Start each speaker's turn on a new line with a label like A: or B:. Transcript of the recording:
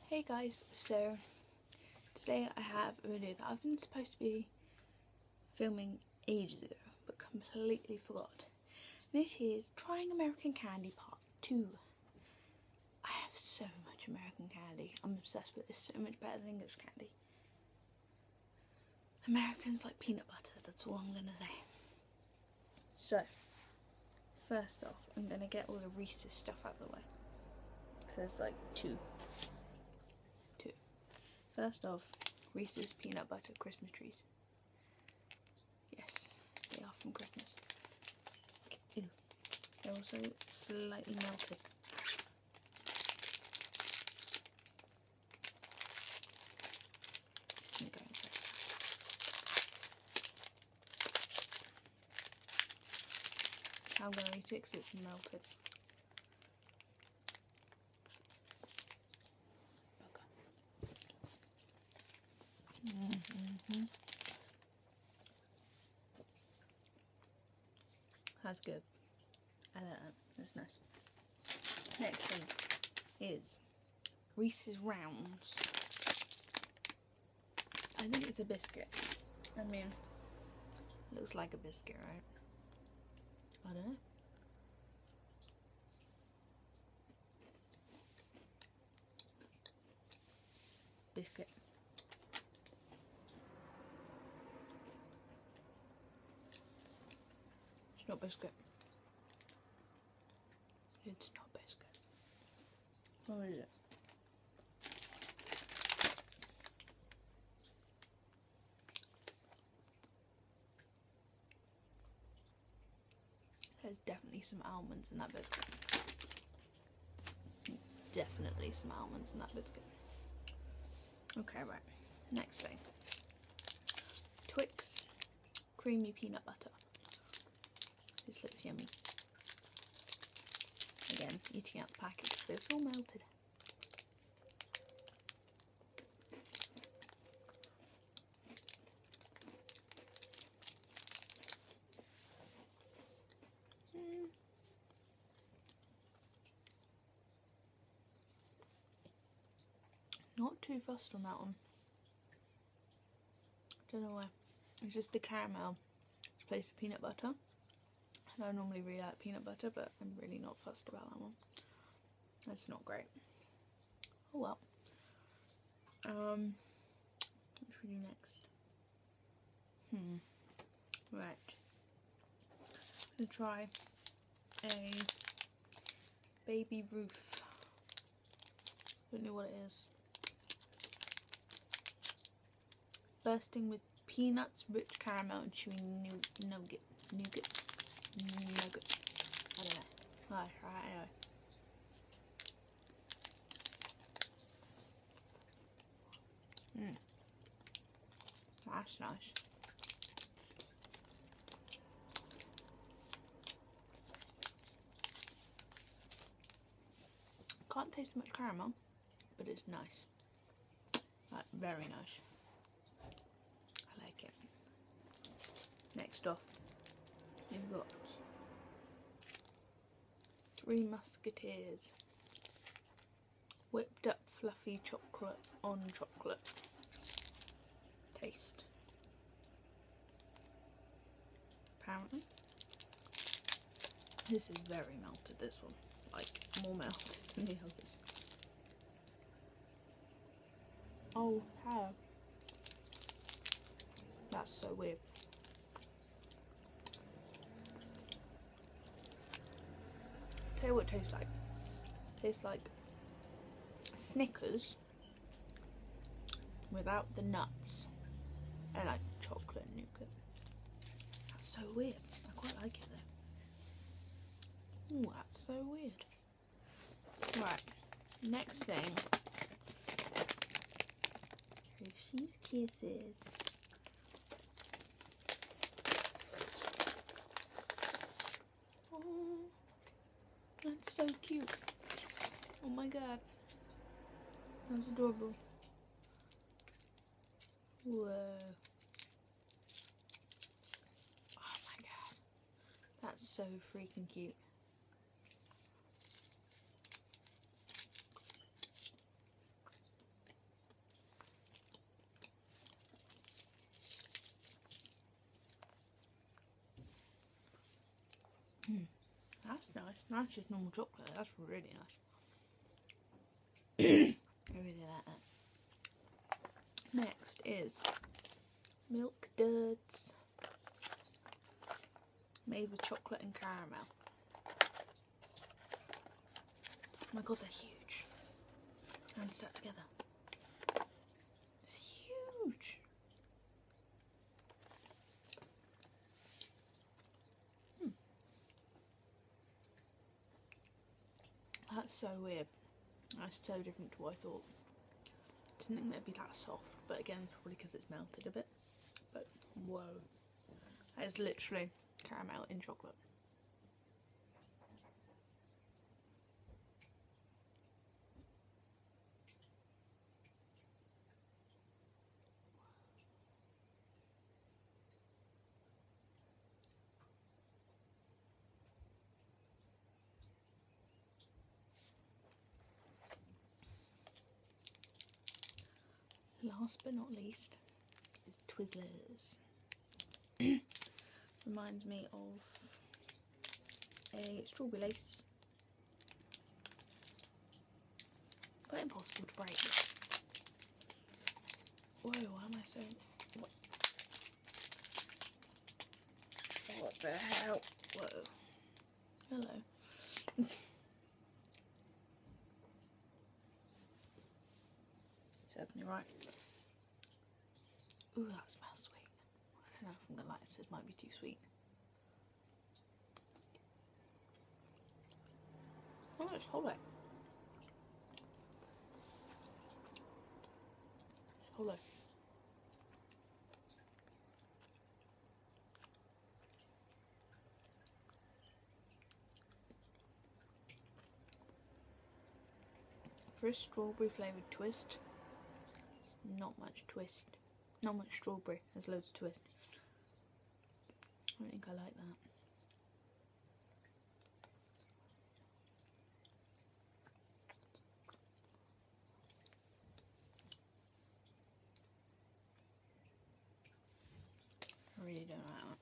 A: Hey guys, so today I have a video that I've been supposed to be filming ages ago but completely forgot. And it is Trying American Candy Part 2. I have so much American candy. I'm obsessed with it. It's so much better than English candy. Americans like peanut butter, that's all I'm gonna say. So, first off, I'm gonna get all the Reese's stuff out of the way. So there's like two. First off, Reese's peanut butter Christmas trees. Yes, they are from Christmas. Ew. They're also slightly melted. This isn't going very fast. I'm going to eat it because it's melted. That's good. I like that. That's nice. Next thing is Reese's Rounds. I think it's a biscuit. I mean, looks like a biscuit, right? I don't know. Biscuit. It's not biscuit. It's not biscuit. What is it? There's definitely some almonds in that biscuit. Definitely some almonds in that biscuit. Okay, right. Next thing. Twix creamy peanut butter. This looks yummy. Again, eating out the package, so it's all melted. Not too fussed on that one. Don't know why. It's just the caramel. It's replaced with peanut butter. And I normally really like peanut butter, but I'm really not fussed about that one. That's not great. Oh well. What should we do next? Right. I'm gonna try a Baby Ruth. Don't know what it is. Bursting with peanuts, rich caramel, and chewy nougat. I don't know. Right, anyway. That's nice. Can't taste much caramel, but it's nice. Like, very nice. I like it. Next off, you've got Three Musketeers. Whipped up fluffy chocolate on chocolate. Taste. Apparently. This is very melted, this one. Like, more melted than the others. Oh, how? That's so weird. Tell you what it tastes like. It tastes like Snickers without the nuts and like chocolate nougat. That's so weird. I quite like it though. Ooh, that's so weird. Right, next thing. Hershey's Kisses. Oh, that's so cute. Oh my god. That's adorable. Whoa. Oh my god. That's so freaking cute. that's nice. That's just normal chocolate. That's really nice. I really like that. Next is Milk Duds, made with chocolate and caramel. Oh my god, they're huge. And stuck together. It's huge. That's so weird. That's so different to what I thought. Didn't think they'd be that soft, but again, probably because it's melted a bit. But whoa, that is literally caramel in chocolate. Last but not least is Twizzlers. Reminds me of a strawberry lace, but impossible to break. Whoa, why am I so... What the hell? Whoa. Hello. Serves me right. Ooh, that smells sweet. I don't know if I'm gonna like this, it might be too sweet. Oh, it's hollow. It's hollow. For a strawberry flavoured twist, it's not much twist. Not much strawberry, there's loads of twist. I don't think I like that. I really don't like that.